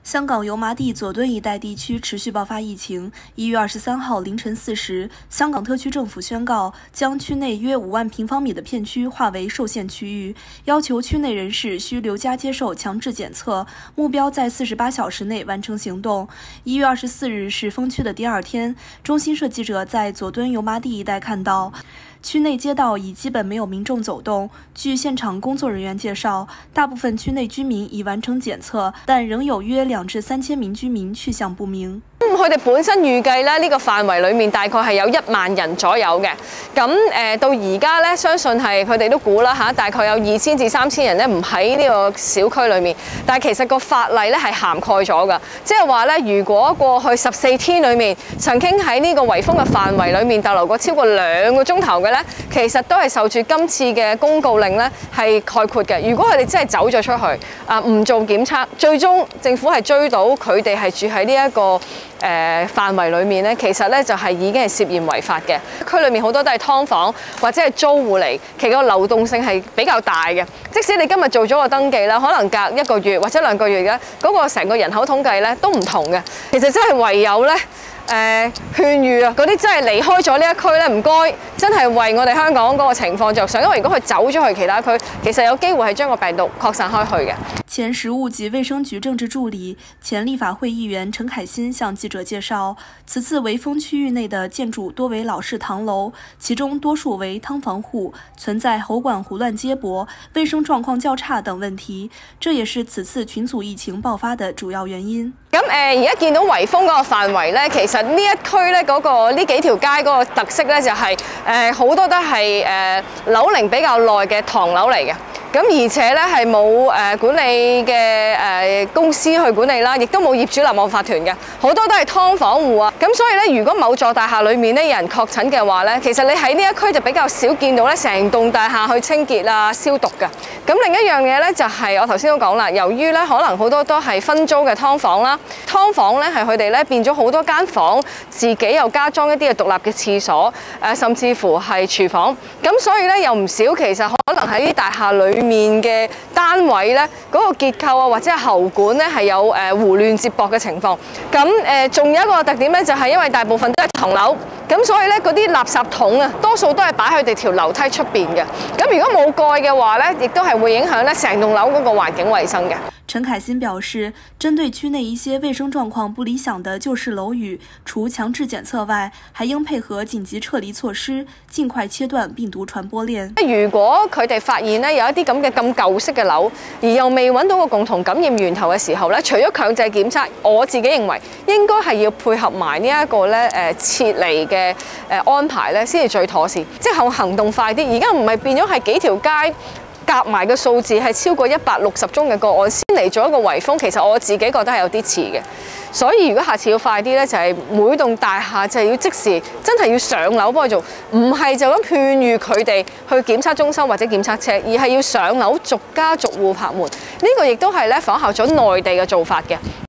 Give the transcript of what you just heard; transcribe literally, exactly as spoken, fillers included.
香港油麻地佐敦一带地区持续爆发疫情。一月二十三号凌晨四时，香港特区政府宣告，将区内约五万平方米的片区划为受限区域，要求区内人士需留家接受强制检测，目标在四十八小时内完成行动。一月二十四日是封区的第二天，中新社记者在佐敦油麻地一带看到，区内街道已基本没有民众走动。据现场工作人员介绍，大部分区内居民已完成检测，但仍有约兩至三千名居民去向不明。 佢哋本身預計咧呢個範圍裡面大概係有一萬人左右嘅，咁誒、呃、到而家咧相信係佢哋都估啦嚇，大概有二千至三千人咧唔喺呢個小區裡面，但係其實個法例咧係涵蓋咗㗎，即係話咧如果過去十四天裡面曾經喺呢個圍封嘅範圍裡面逗留過超過兩個鐘頭嘅咧，其實都係受住今次嘅公告令咧係概括嘅。如果佢哋真係走咗出去啊，唔做檢測，最終政府係追到佢哋係住喺呢一個誒、呃、範圍裏面咧，其實咧就係、是、已經係涉嫌違法嘅。區裏面好多都係劏房或者係租戶嚟，其實個流動性係比較大嘅。即使你今日做咗個登記啦，可能隔一個月或者兩個月嘅嗰、那個成個人口統計咧都唔同嘅。其實真係唯有咧。誒、呃、勸喻啊，嗰啲真係離開咗呢一區咧，唔該，真係為我哋香港嗰個情況着想，因為如果佢走咗去其他區，其實有機會係將個病毒擴散開去嘅。 前食物及衛生局政治助理、前立法會議員陳凱欣向記者介紹，此次圍封區域內的建築多為老式唐樓，其中多數為劏房戶，存在喉管胡亂接駁、衛生狀況較差等問題，這也是此次群組疫情爆發的主要原因。 咁誒，而家見到圍封嗰個範圍咧，其實呢一區咧嗰個呢幾條街嗰個特色咧就係誒好多都係誒樓齡比較耐嘅唐樓嚟嘅。咁而且咧係冇誒管理嘅誒公司去管理啦，亦都冇業主立案法團嘅，好多都係劏房戶啊。咁所以咧，如果某座大廈裡面咧有人確診嘅話咧，其實你喺呢一區就比較少見到咧成棟大廈去清潔啊、消毒㗎。咁另一樣嘢咧就係、是、我頭先都講啦，由於咧可能好多都係分租嘅劏房啦，劏房咧係佢哋咧變咗好多間房，自己又加裝一啲嘅獨立嘅廁所，誒甚至乎係廚房。咁所以咧有唔少其實可能喺啲大廈裡面嘅單位咧，嗰、那個結構啊或者係喉管咧係有誒胡亂接駁嘅情況。咁誒仲有一個特點咧，就係因為大部分都係唐樓，咁所以咧嗰啲垃圾桶啊，多數都係擺喺佢哋條樓梯出邊嘅。咁如果冇蓋嘅話咧，亦都係會影響咧成棟樓嗰個環境衛生嘅。 陳凱欣表示，針對區內一些衛生狀況不理想的舊式樓宇，除強制檢測外，還應配合緊急撤離措施，盡快切斷病毒傳播鏈。 如果佢哋發現咧有一啲咁嘅咁舊式嘅樓，而又未揾到個共同感染源頭嘅時候咧，除咗強制檢測，我自己認為應該係要配合埋呢一個咧誒撤離嘅誒安排咧，先至最妥善，即係行動快啲。而家唔係變咗係幾條街夾埋嘅數字係超過一百六十宗嘅個案先嚟做一個圍封，其實我自己覺得係有啲遲嘅。所以如果下次要快啲咧，就係、是、每棟大廈就係要即時真係要上樓幫佢做，唔係就咁勸喻佢哋去檢測中心或者檢測車，而係要上樓逐家逐戶拍門。呢、這個亦都係咧仿效咗內地嘅做法嘅。